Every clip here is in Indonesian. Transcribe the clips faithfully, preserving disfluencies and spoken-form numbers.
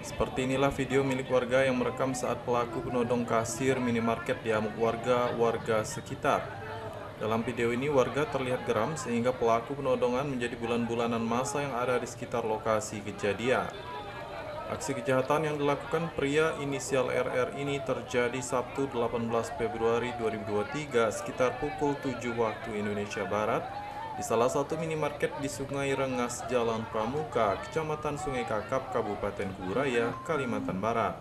Seperti inilah video milik warga yang merekam saat pelaku penodong kasir minimarket diamuk warga-warga sekitar. Dalam video ini warga terlihat geram sehingga pelaku penodongan menjadi bulan-bulanan masa yang ada di sekitar lokasi kejadian. Aksi kejahatan yang dilakukan pria inisial R R ini terjadi Sabtu delapan belas Februari dua ribu dua puluh tiga sekitar pukul tujuh waktu Indonesia Barat di salah satu minimarket di Sungai Rengas, Jalan Pramuka, Kecamatan Sungai Kakap, Kabupaten Kuburaya, Kalimantan Barat.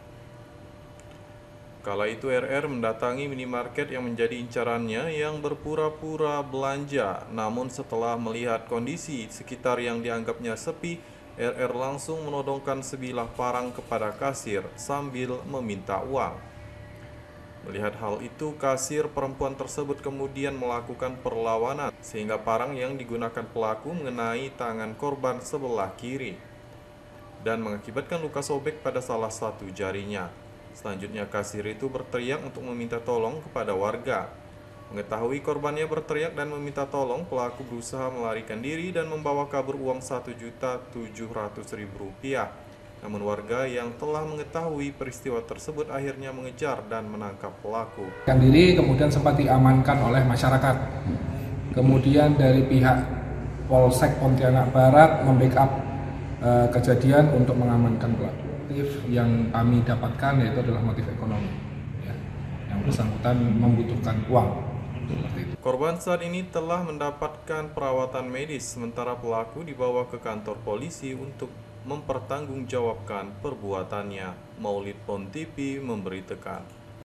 Kala itu R R mendatangi minimarket yang menjadi incarannya yang berpura-pura belanja, namun setelah melihat kondisi sekitar yang dianggapnya sepi, R R langsung menodongkan sebilah parang kepada kasir sambil meminta uang. Melihat hal itu, kasir perempuan tersebut kemudian melakukan perlawanan sehingga parang yang digunakan pelaku mengenai tangan korban sebelah kiri dan mengakibatkan luka sobek pada salah satu jarinya. Selanjutnya kasir itu berteriak untuk meminta tolong kepada warga. Mengetahui korbannya berteriak dan meminta tolong, pelaku berusaha melarikan diri dan membawa kabur uang satu juta tujuh ratus ribu rupiah. Namun warga yang telah mengetahui peristiwa tersebut akhirnya mengejar dan menangkap pelaku. Diri kemudian sempat diamankan oleh masyarakat. Kemudian dari pihak Polsek Pontianak Barat membackup eh, kejadian untuk mengamankan pelaku. Motif yang kami dapatkan yaitu adalah motif ekonomi. Ya, yang bersangkutan membutuhkan uang. Korban saat ini telah mendapatkan perawatan medis, sementara pelaku dibawa ke kantor polisi untuk mempertanggungjawabkan perbuatannya. Maulid Pon T V memberitakan.